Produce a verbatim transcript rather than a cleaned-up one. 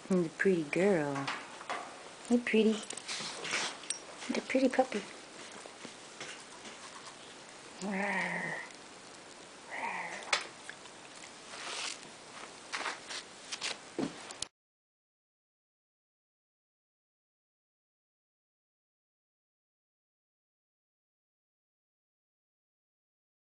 And the pretty girl. Hey, pretty. The pretty puppy. Rawr.